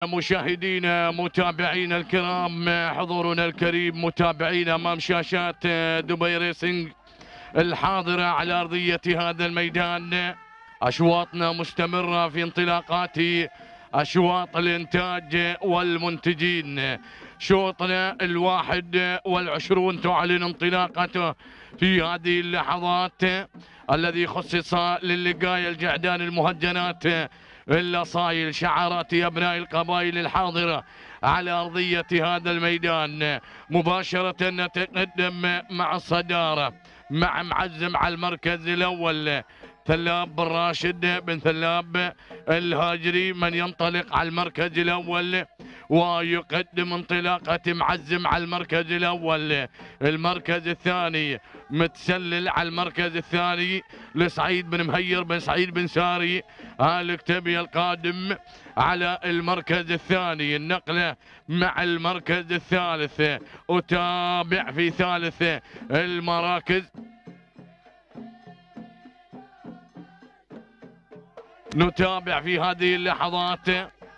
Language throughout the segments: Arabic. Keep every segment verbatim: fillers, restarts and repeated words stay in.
مشاهدينا متابعينا الكرام، حضورنا الكريم متابعينا امام شاشات دبي ريسنج الحاضرة على أرضية هذا الميدان. أشواطنا مستمرة في انطلاقات أشواط الإنتاج والمنتجين. شوطنا الواحد والعشرون تعلن انطلاقته في هذه اللحظات، الذي خصص للقاية الجعدان المهجنات الأصايل شعارات أبناء القبائل الحاضرة على أرضية هذا الميدان. مباشرة نتقدم مع الصدارة مع معزم على المركز الأول ثلاب بن راشد بن ثلاب الهاجري، من ينطلق على المركز الأول ويقدم انطلاقة معزم على المركز الأول. المركز الثاني متسلل على المركز الثاني لسعيد بن مهير بن سعيد بن ساري آل كتبي القادم على المركز الثاني. النقلة مع المركز الثالث. أتابع في ثالث المراكز نتابع في هذه اللحظات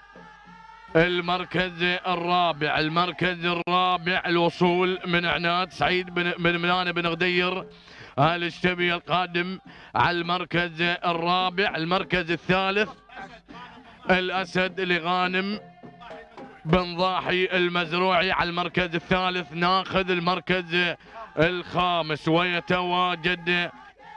المركز الرابع. المركز الرابع الوصول من عناد سعيد بن بن منان بن غدير آل الشبي القادم على المركز الرابع. المركز الثالث الأسد لغانم بن ضاحي المزروعي على المركز الثالث. ناخذ المركز الخامس ويتواجد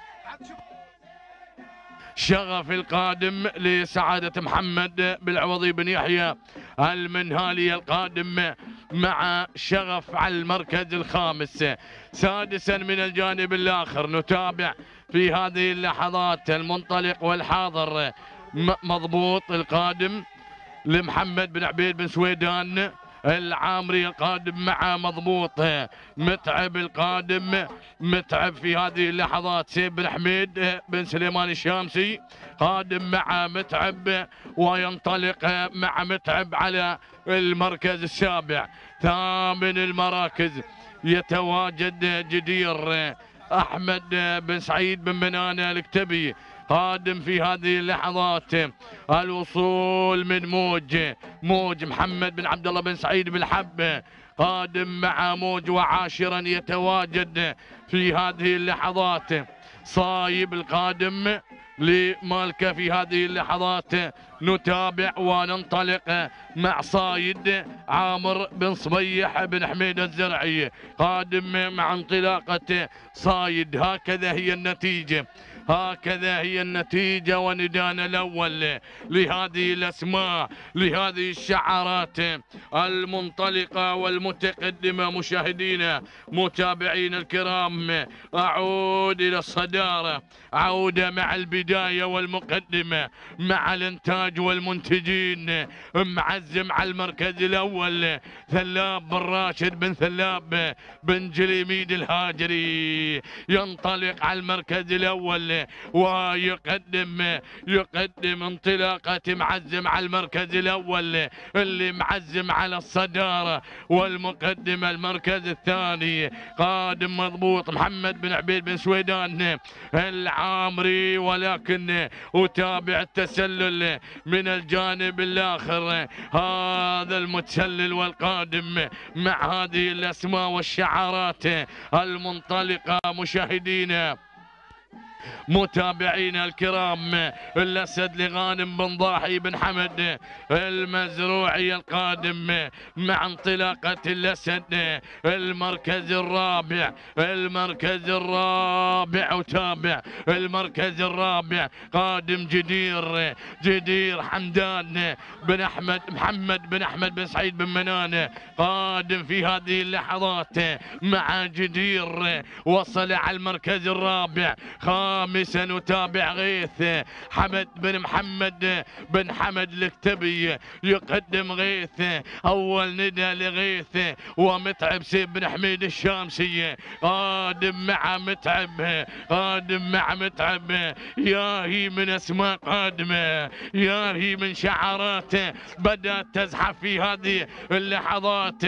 شغف القادم لسعادة محمد بالعوضي بن يحيى المنهالي القادم مع شغف على المركز الخامس. سادسا من الجانب الآخر نتابع في هذه اللحظات المنطلق والحاضر مضبوط القادم لمحمد بن عبيد بن سويدان العامري القادم مع مضبوط متعب القادم. متعب في هذه اللحظات سيف بن حميد بن سليمان الشامسي قادم مع متعب وينطلق مع متعب على المركز السابع. ثامن المراكز يتواجد جدير أحمد بن سعيد بن منان الكتبي قادم في هذه اللحظات. الوصول من موج موج محمد بن عبد الله بن سعيد بن حب قادم مع موج. وعاشرا يتواجد في هذه اللحظات صايب القادم لمالكه في هذه اللحظات. نتابع وننطلق مع صايد عامر بن صبيح بن حميد الزرعي قادم مع انطلاقة صايد. هكذا هي النتيجة، هكذا هي النتيجة وندانا الأول لهذه الأسماء لهذه الشعارات المنطلقة والمتقدمة. مشاهدينا متابعين الكرام، أعود إلى الصدارة عودة مع البداية والمقدمة مع الإنتاج والمنتجين. معزم على المركز الأول ثلاب بن راشد بن ثلاب بن جليميد الهاجري ينطلق على المركز الأول ويقدم يقدم انطلاقة معزم على المركز الأول اللي معزم على الصدارة والمقدمة. المركز الثاني قادم مضبوط محمد بن عبيد بن سويدان العامري، ولكن أتابع التسلل من الجانب الآخر هذا المتسلل والقادم مع هذه الأسماء والشعارات المنطلقة. مشاهدينا متابعينا الكرام، الأسد لغانم بن ضاحي بن حمد المزروعي القادم مع انطلاقة الأسد. المركز الرابع المركز الرابع وتابع المركز الرابع قادم جدير جدير حمدان بن أحمد محمد بن أحمد بن سعيد بن منان قادم في هذه اللحظات مع جدير. وصل على المركز الرابع. خامسا نتابع غيث حمد بن محمد بن حمد الكتبي يقدم غيث. اول ندى لغيث ومتعب سيف بن حميد الشامسي قادم مع متعب قادم مع متعب. يا هي من اسماء قادمه، يا هي من شعارات بدات تزحف في هذه اللحظات.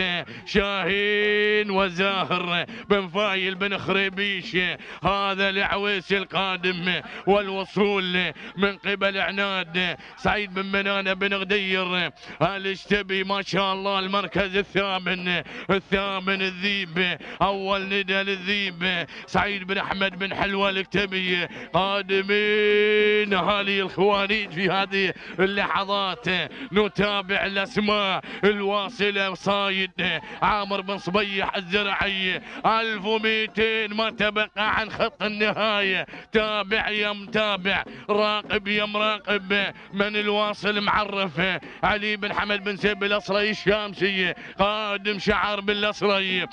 شاهين وزاهر بن فايل بن خريبيش هذا العويسي القادم والوصول من قبل عناد سعيد بن منانة بن غدير الاشتبي ما شاء الله المركز الثامن الثامن الذيب اول ندى للذيب سعيد بن احمد بن حلوى الاكتبي قادمين اهالي الخوانيج في هذه اللحظات. نتابع الاسماء الواصله صايد عامر بن صبيح الزرعي ألف ومئتين ما تبقى عن خط النهايه. تابع يا متابع راقب يا مراقب من الواصل معرف علي بن حمد بن سيب الاصري الشامسي قادم شعر بالاصري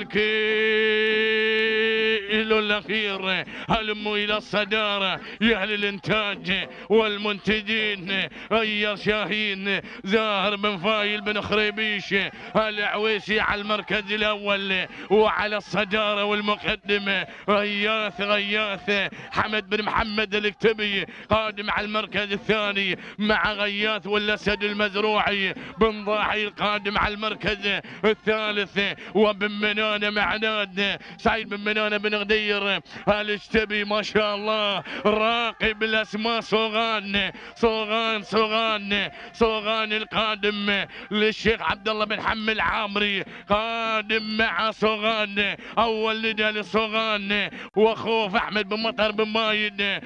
الكيل الاخير هلموا الى الصداره يا اهل الانتاج والمنتجين. غير شاهين زاهر بن فايل بن خريبيش العويسي على المركز الاول وعلى الصداره والمقدمه. غياث غياث حمد بن محمد الاكتبي قادم على المركز الثاني مع غياث والاسد المزروعي بن ضاحي القادم على المركز الثالث وبن منانه مع ناد سعيد بن منانه بن غدير الاشتبي ما شاء الله. راقب الاسماء صوغان صوغان صوغان صوغان القادم للشيخ عبد الله بن حمد العامري قادم مع صوغان اول ندى للصوغان واخوه احمد بن مطر بن مايد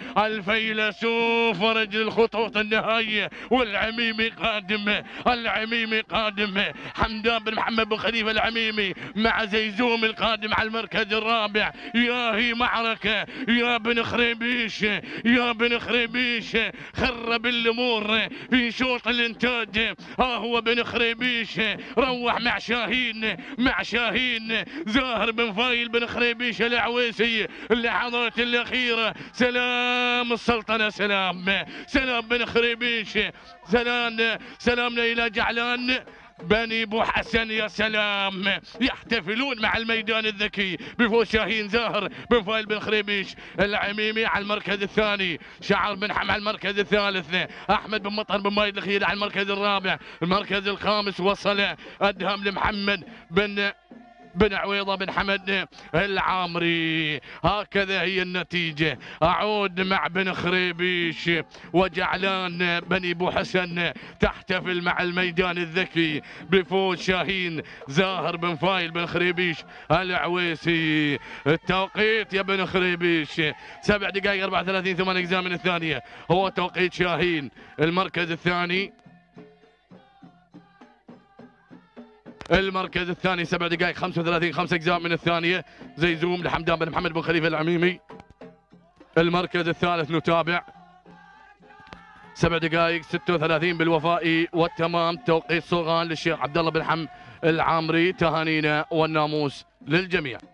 الفيلسوف ورجل الخطوط النهائيه والعميمي قادم العميمي قادم حمدان بن محمد بن خليفه العميمي مع زيزوم القادم على المركز الرابع. يا هي معركه يا بن خريبيش يا بن خريبيش خرب الامور في شوط الانتاج. ها هو بن خريبيش روح مع شاهين مع شاهين زاهر بن فايل بن خريبيش العويسي اللحظات الاخيره. سلام السلطنه سلام سلام بن خريبيش سلام سلامنا الى جعلان بني بو حسن. يا سلام يحتفلون مع الميدان الذكي بفوز شاهين زاهر بن فايل بن خريبيش العميمي على المركز الثاني شعر بن حم على المركز الثالث احمد بن مطر بن مايد الخير على المركز الرابع. المركز الخامس وصل ادهم لمحمد بن بن عويضة بن حمد العامري. هكذا هي النتيجة. أعود مع بن خريبيش وجعلان بني بو حسن تحتفل مع الميدان الذكي بفوز شاهين زاهر بن فايل بن خريبيش العويسي. التوقيت يا بن خريبيش سبع دقائق أربعة وثلاثين ثمان أجزاء من الثانية هو توقيت شاهين. المركز الثاني المركز الثاني سبع دقائق خمسة وثلاثين خمسة أجزاء من الثانية زيزوم لحمدان بن محمد بن خليفة العميمي. المركز الثالث نتابع سبع دقائق ستة وثلاثين بالوفاء والتمام توقيت صوغان للشيخ عبد الله بن حم العامري. تهانينا والناموس للجميع.